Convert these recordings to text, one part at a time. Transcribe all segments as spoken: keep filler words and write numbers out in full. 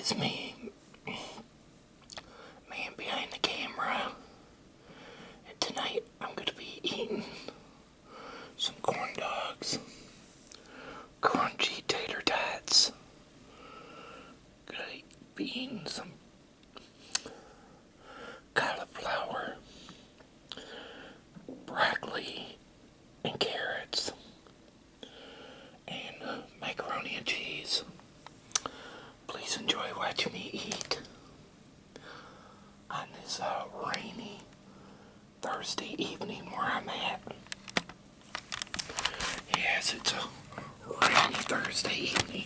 It's me, man behind the camera, and tonight I'm going to be eating some corn dogs, crunchy tater tots, gonna be eating some cauliflower, broccoli, and carrots, and uh, macaroni and cheese. Please enjoy watching me eat on this uh, rainy Thursday evening where I'm at. Yes, it's a rainy Thursday evening.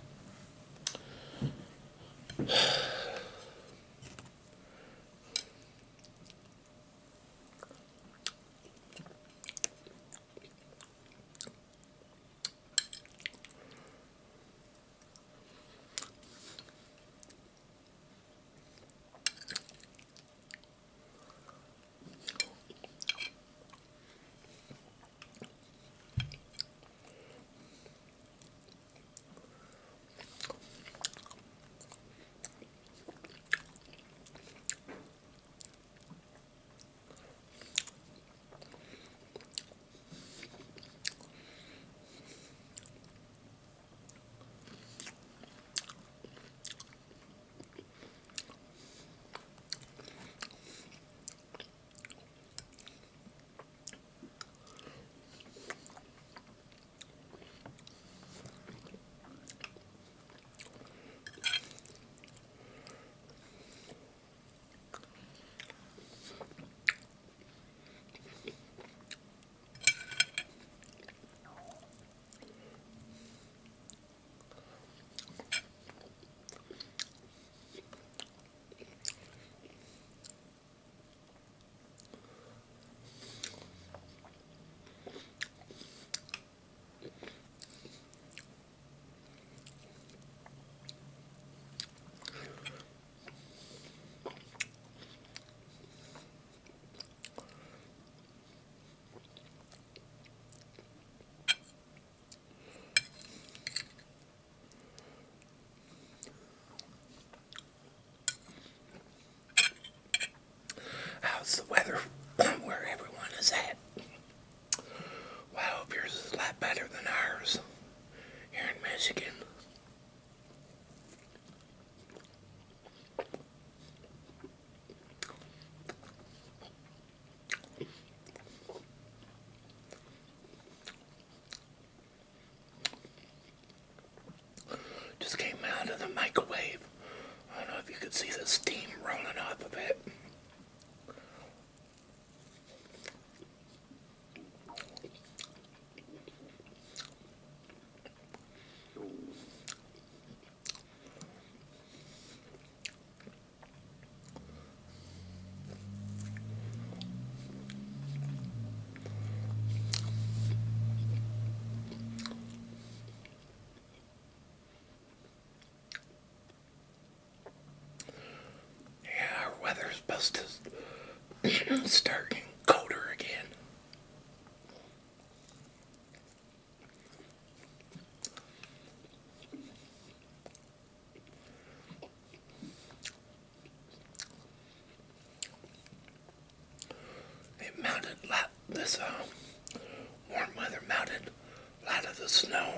How's the weather where everyone is at? Well, I hope yours is a lot better than ours here in Michigan. Just came out of the microwave. I don't know if you could see the steam rolling off of it. Yeah, our weather's supposed to start getting colder again. It melted a lot, this uh, warm weather melted a lot of the snow.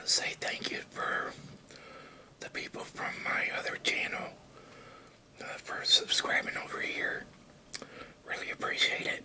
say thank you for the people from my other channel uh, for subscribing over here. Really appreciate it.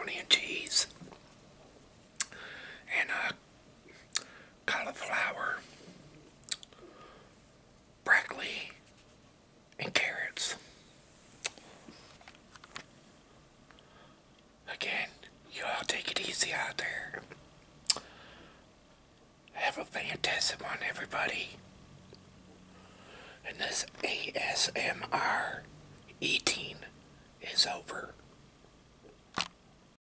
macaroni and cheese, and uh, cauliflower, broccoli, and carrots. Again, you all take it easy out there. Have a fantastic one, everybody. And this A S M R eating is over.